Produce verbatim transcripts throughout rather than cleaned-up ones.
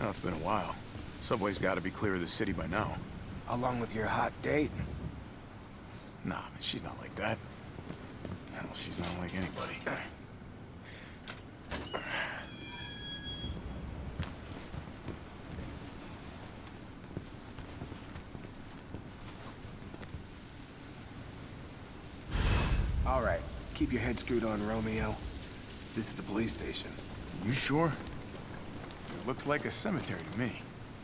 Oh, it's been a while. Subway's got to be clear of the city by now. Along with your hot date. Nah, man, she's not like that. Hell, she's not like anybody. All right, keep your head screwed on, Romeo. This is the police station. You sure? It looks like a cemetery to me.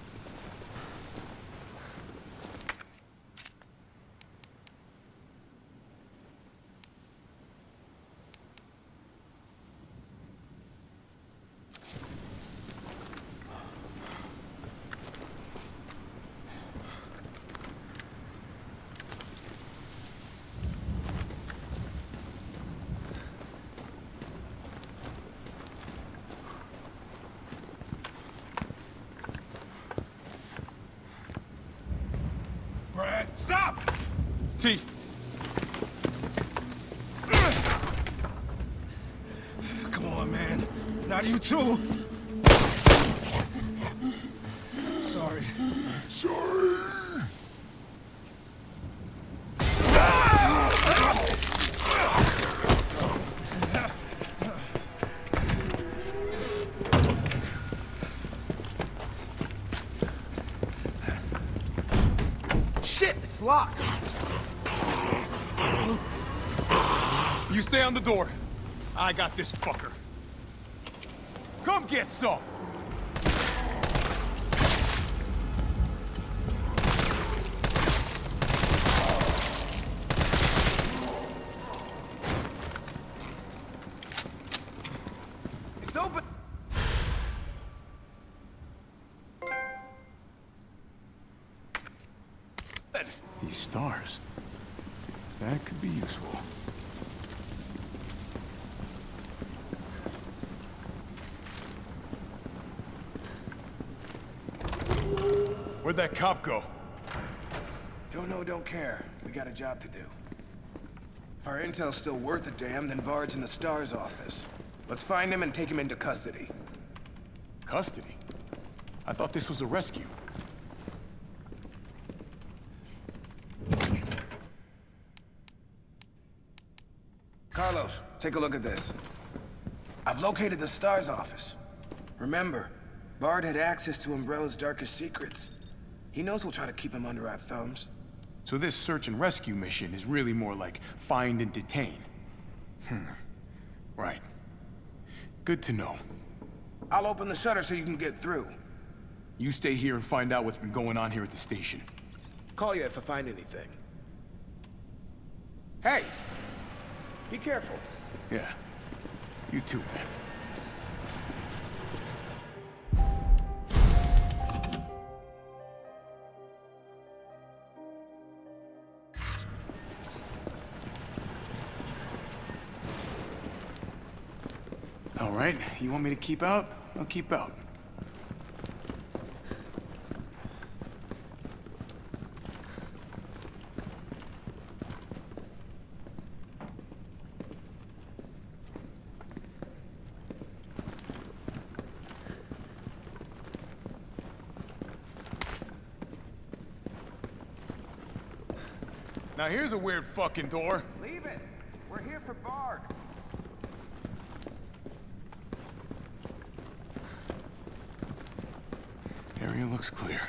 Stop! T. Come on, man. Not you too. Sorry. Sorry. Shit, it's locked. You stay on the door. I got this fucker. Come get some! It's open. These stars. That could be useful. Where'd that cop go? Don't know, don't care. We got a job to do. If our intel's still worth a damn, then Bard's in the STARS office. Let's find him and take him into custody. Custody? I thought this was a rescue. Carlos, take a look at this. I've located the STARS office. Remember, Bard had access to Umbrella's darkest secrets. He knows we'll try to keep him under our thumbs. So this search and rescue mission is really more like find and detain. Hmm. Right. Good to know. I'll open the shutter so you can get through. You stay here and find out what's been going on here at the station. Call you if I find anything. Hey! Be careful. Yeah. You too, man. All right, you want me to keep out? I'll keep out. Now here's a weird fucking door. Leave it. We're here for Bard. Area looks clear.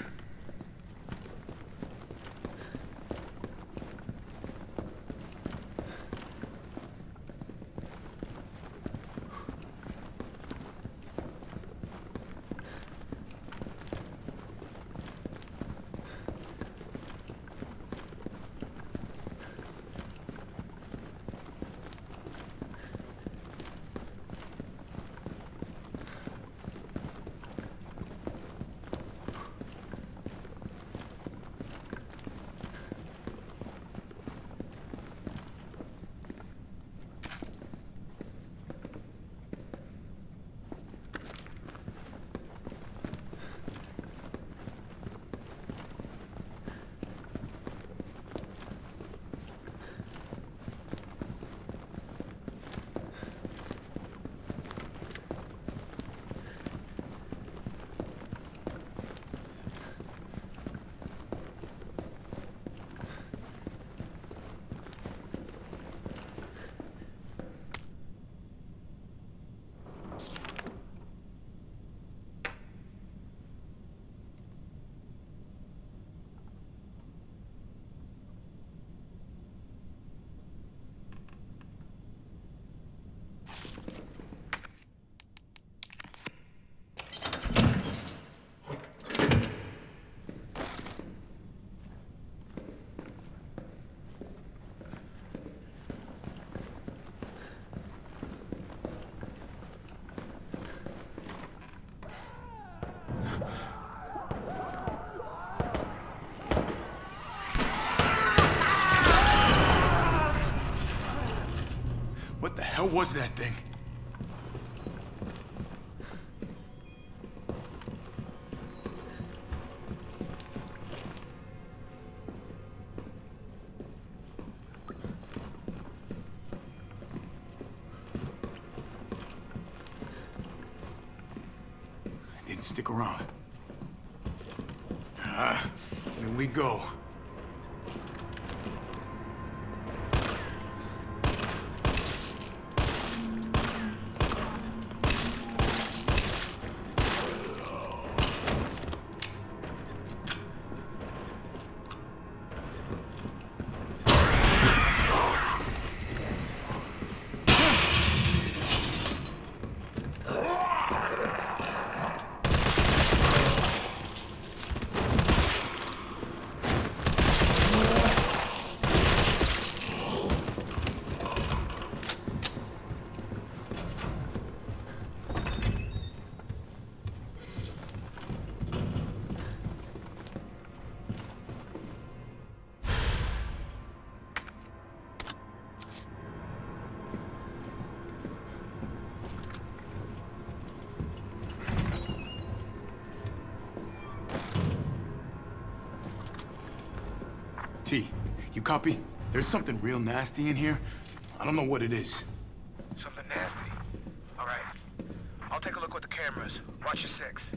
hell was that thing? It didn't stick around. Ah, here we go. T, you copy? There's something real nasty in here. I don't know what it is. Something nasty. All right. I'll take a look with the cameras. Watch your six.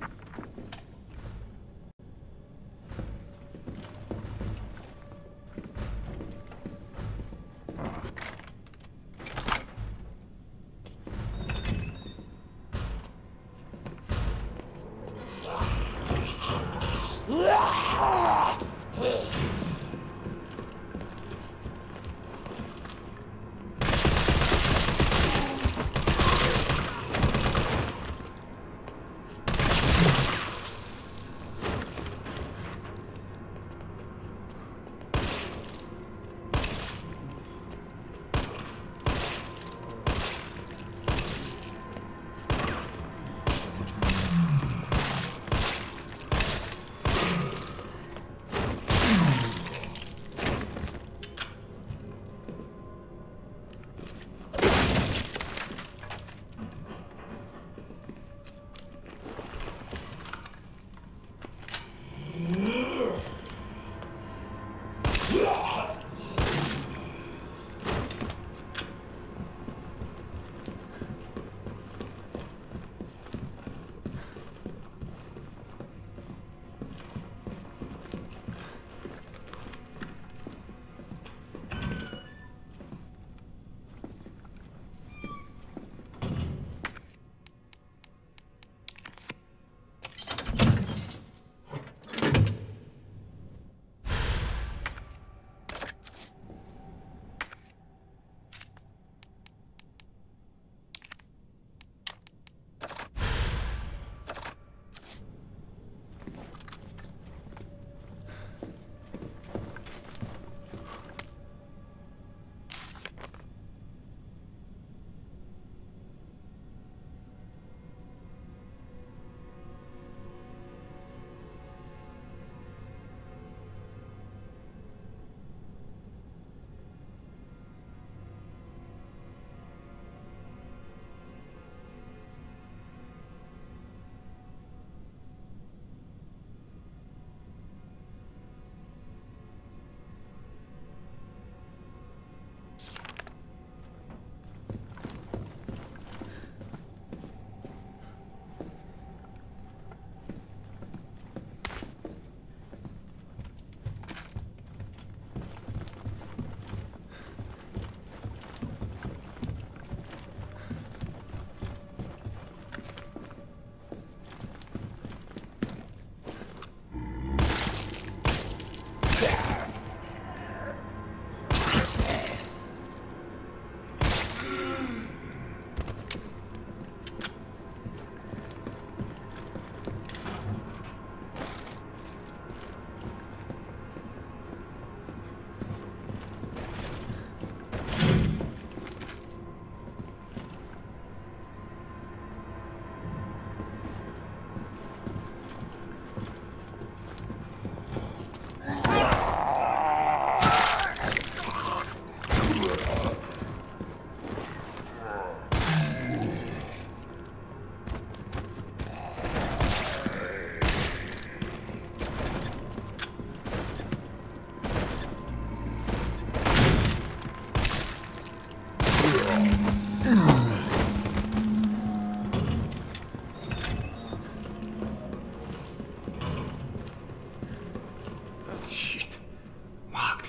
Shit. Locked.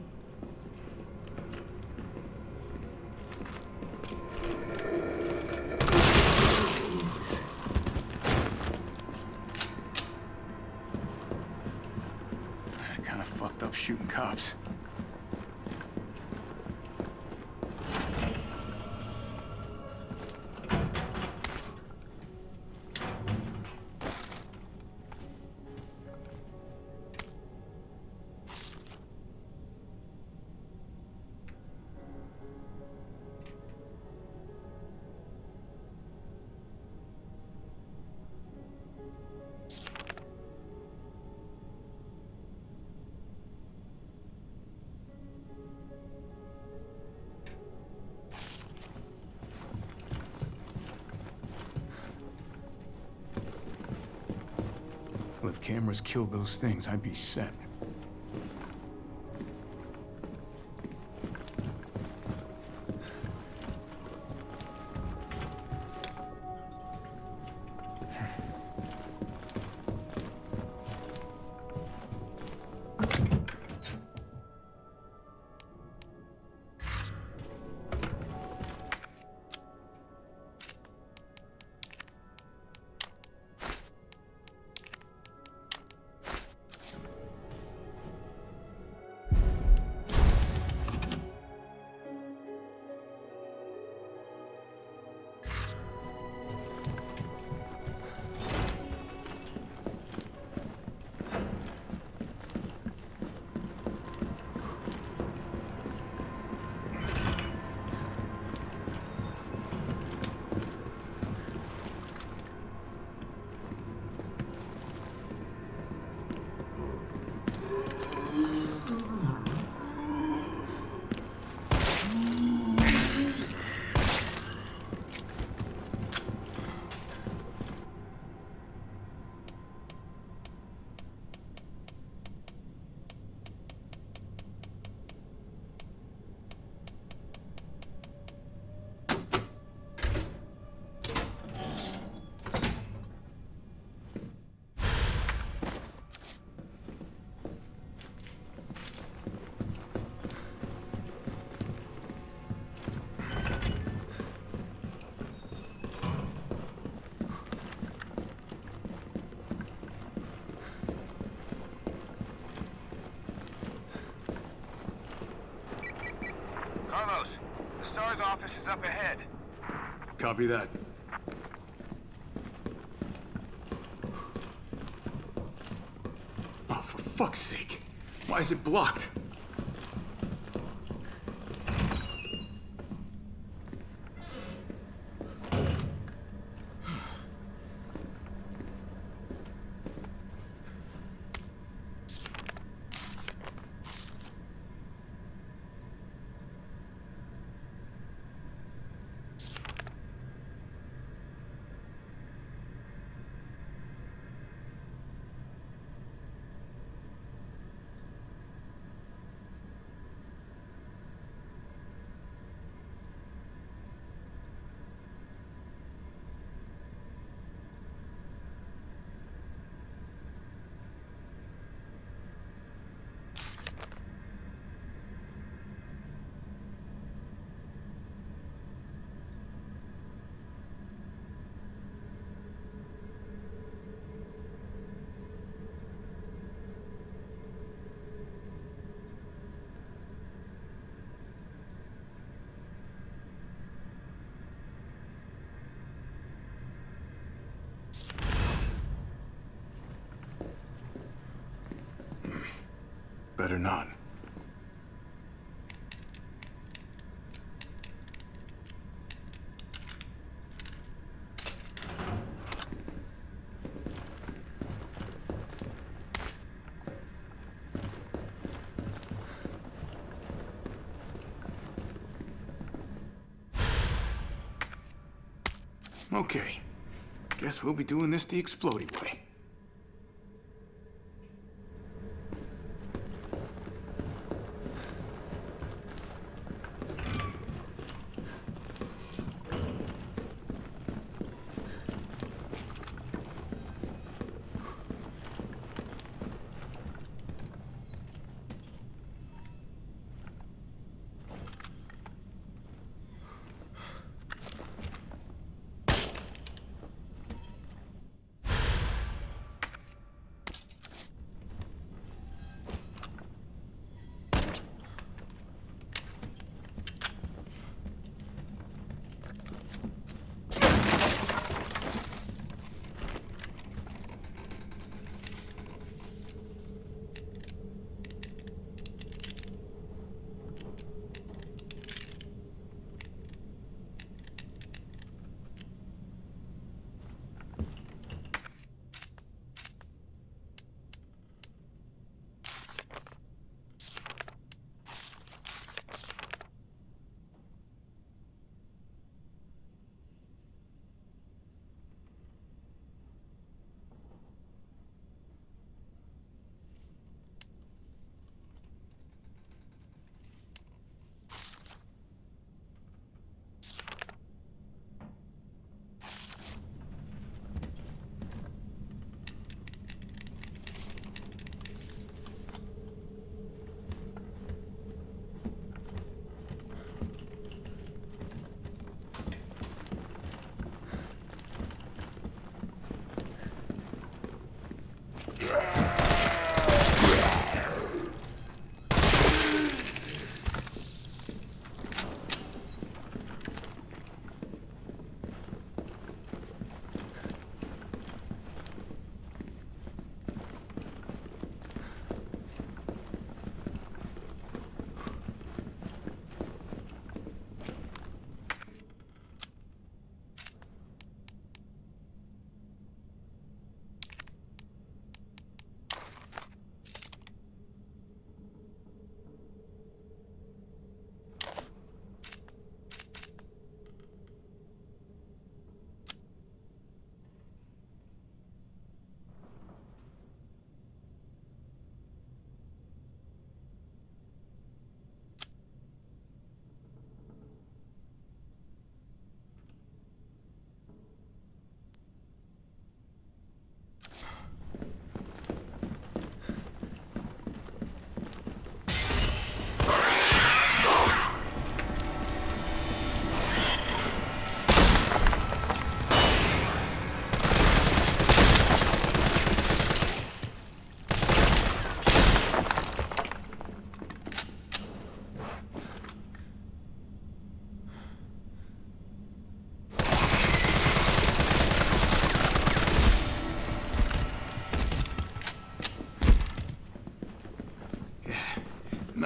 Kind of fucked up shooting cops. Well, if cameras killed those things, I'd be set. Carlos, the STARS office is up ahead. Copy that. Oh, for fuck's sake. Why is it blocked? Better not. Okay. Guess we'll be doing this the explodey way.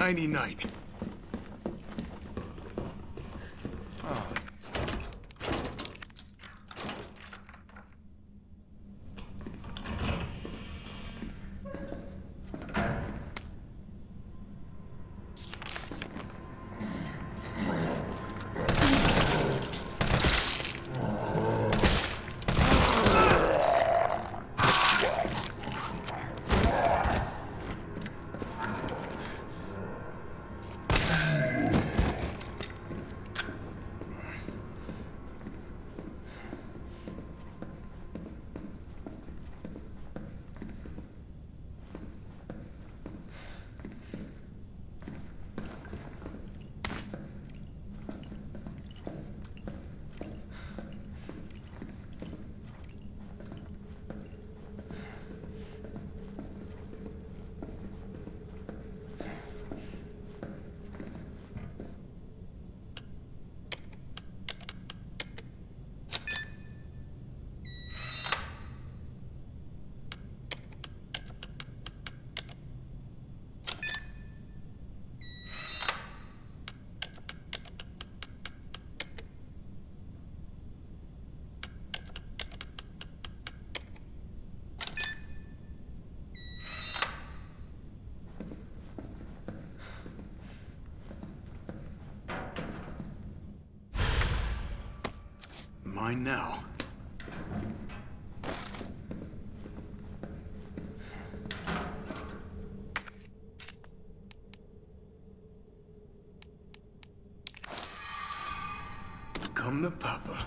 nighty night. Mine now. Come the papa.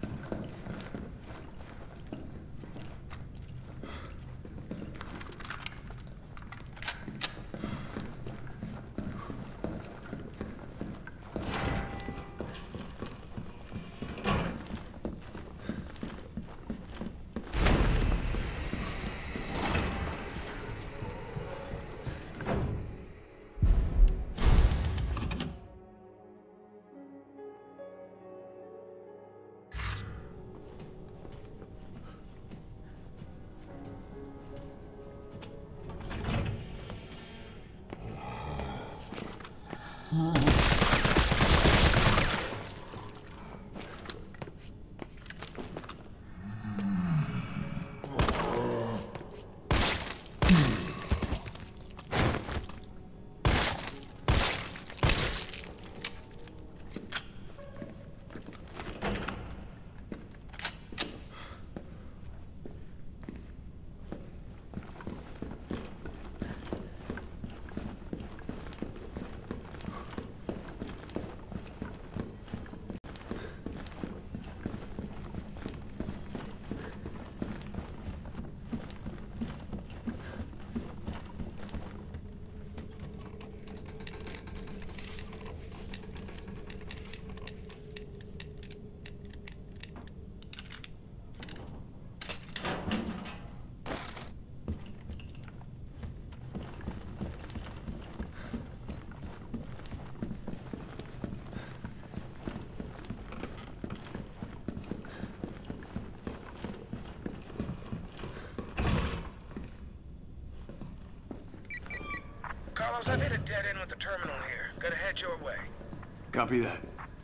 Carlos, I've hit a dead end with the terminal here. Gotta head your way. Copy that.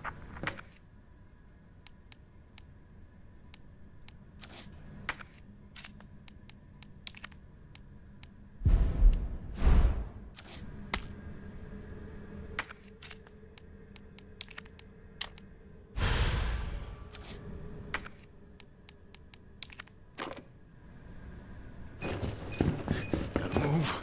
Gotta move.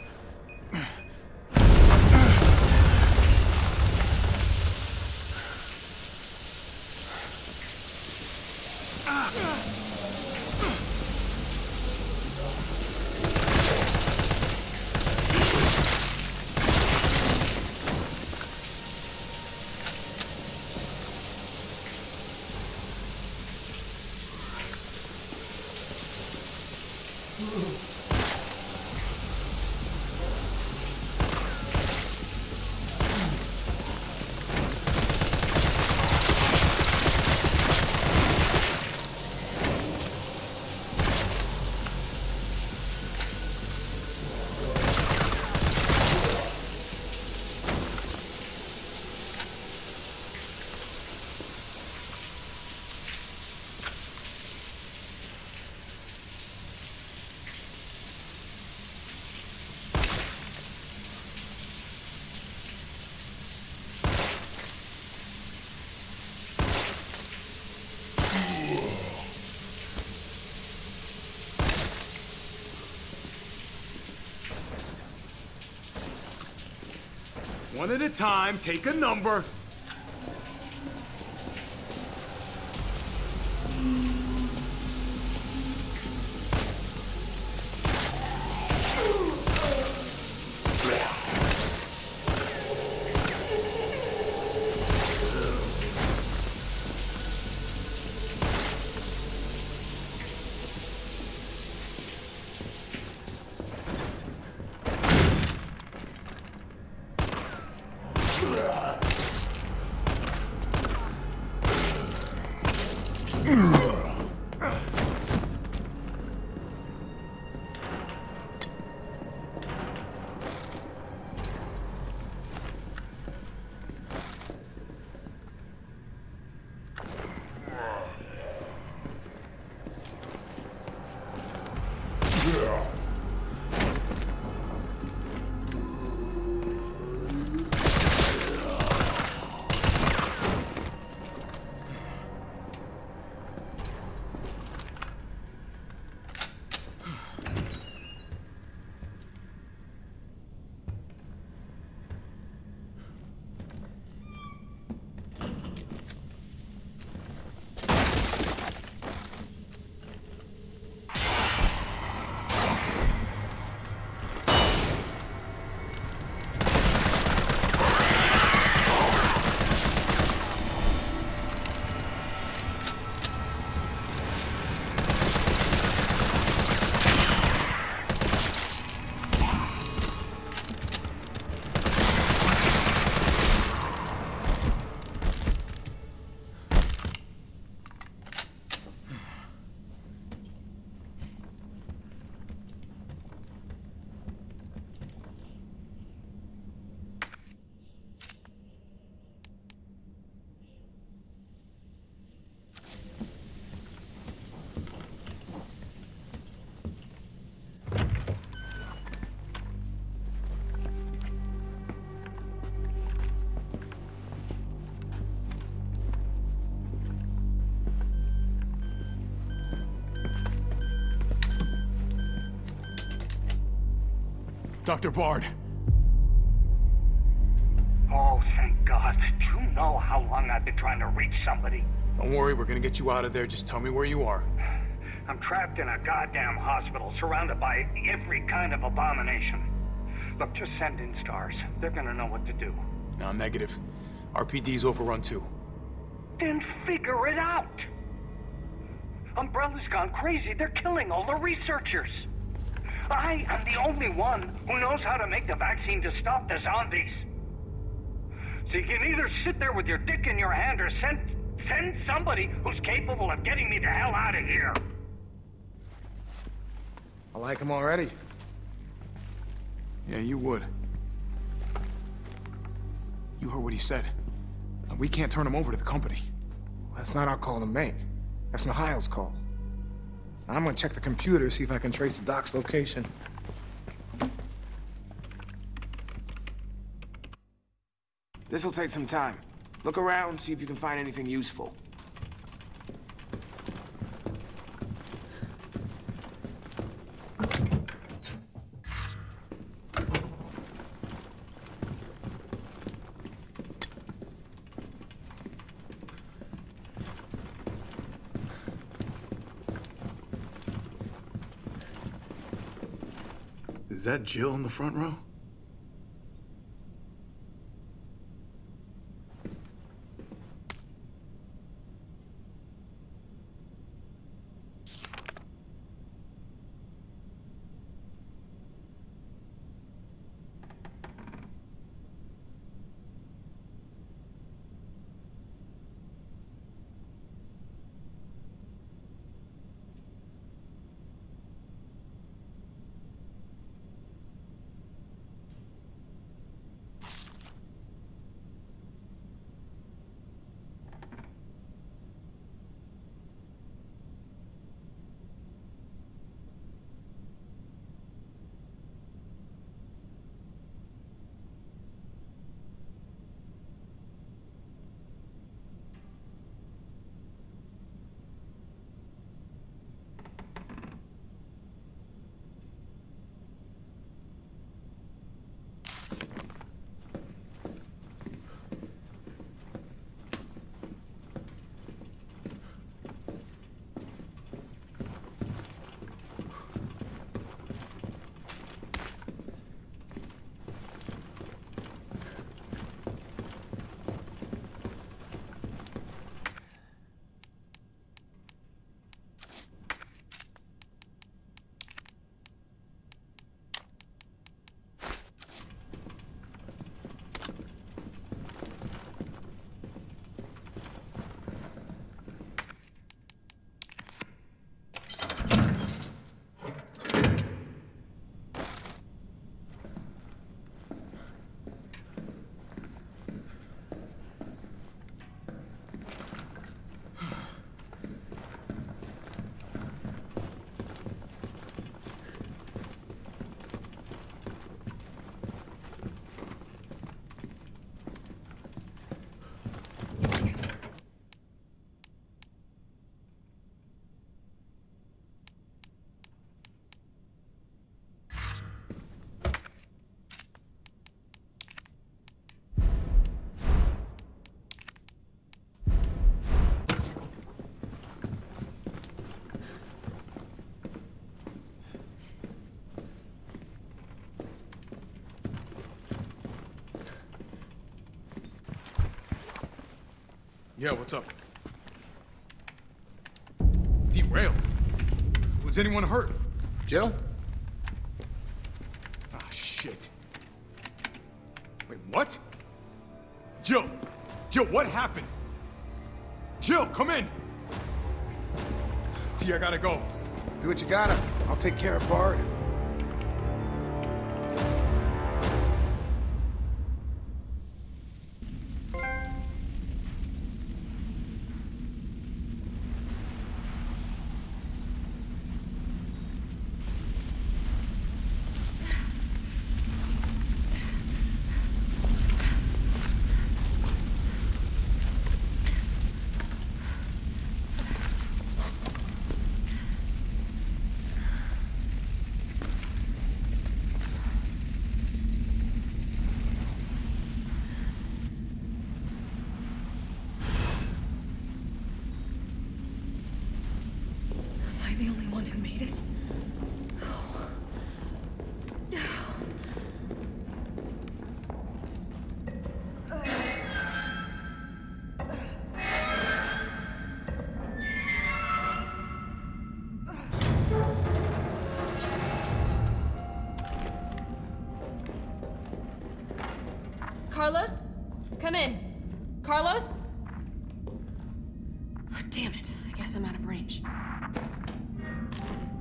One at a time, take a number. Doctor Bard. Oh, thank God. Do you know how long I've been trying to reach somebody? Don't worry, we're gonna get you out of there. Just tell me where you are. I'm trapped in a goddamn hospital, surrounded by every kind of abomination. Look, just send in stars. They're gonna know what to do. No, negative. R P D's overrun too. Then figure it out! Umbrella's gone crazy. They're killing all the researchers. I am the only one who knows how to make the vaccine to stop the zombies. So you can either sit there with your dick in your hand or send, send somebody who's capable of getting me the hell out of here. I like him already. Yeah, you would. You heard what he said. We can't turn him over to the company. That's not our call to make. That's Mikhail's call. I'm gonna check the computer, see if I can trace the doc's location. This'll take some time. Look around, see if you can find anything useful. Is that Jill in the front row? Yeah, what's up? Derailed? Was anyone hurt? Jill? Ah, shit. Wait, what? Jill! Jill, what happened? Jill, come in! T, I gotta go. Do what you gotta. I'll take care of Bard. The only one who made it? Carlos? Come in. Carlos? Oh, damn it. I guess I'm out of range.